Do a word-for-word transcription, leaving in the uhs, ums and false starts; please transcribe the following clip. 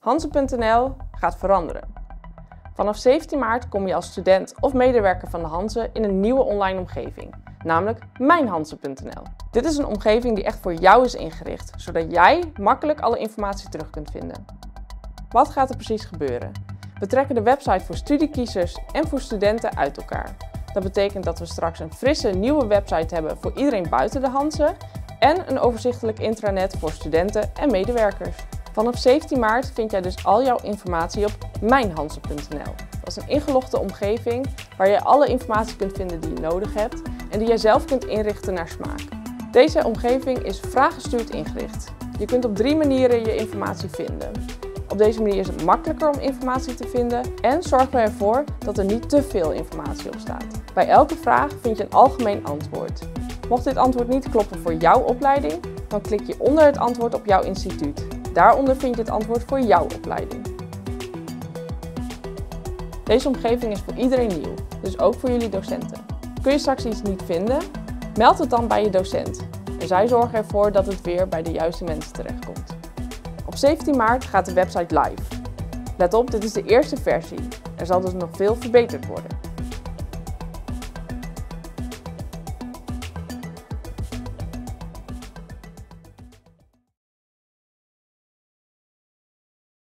Hanze punt n l gaat veranderen. Vanaf zeventien maart kom je als student of medewerker van de Hanze in een nieuwe online omgeving, namelijk mijn hanze punt n l. Dit is een omgeving die echt voor jou is ingericht, zodat jij makkelijk alle informatie terug kunt vinden. Wat gaat er precies gebeuren? We trekken de website voor studiekiezers en voor studenten uit elkaar. Dat betekent dat we straks een frisse nieuwe website hebben voor iedereen buiten de Hanze en een overzichtelijk intranet voor studenten en medewerkers. Vanaf zeventien maart vind jij dus al jouw informatie op mijn hanze punt n l. Dat is een ingelogde omgeving waar je alle informatie kunt vinden die je nodig hebt en die jij zelf kunt inrichten naar smaak. Deze omgeving is vraaggestuurd ingericht. Je kunt op drie manieren je informatie vinden. Op deze manier is het makkelijker om informatie te vinden en zorgen we ervoor dat er niet te veel informatie op staat. Bij elke vraag vind je een algemeen antwoord. Mocht dit antwoord niet kloppen voor jouw opleiding, dan klik je onder het antwoord op jouw instituut. Daaronder vind je het antwoord voor jouw opleiding. Deze omgeving is voor iedereen nieuw, dus ook voor jullie docenten. Kun je straks iets niet vinden? Meld het dan bij je docent. En zij zorgen ervoor dat het weer bij de juiste mensen terechtkomt. Op zeventien maart gaat de website live. Let op, dit is de eerste versie. Er zal dus nog veel verbeterd worden.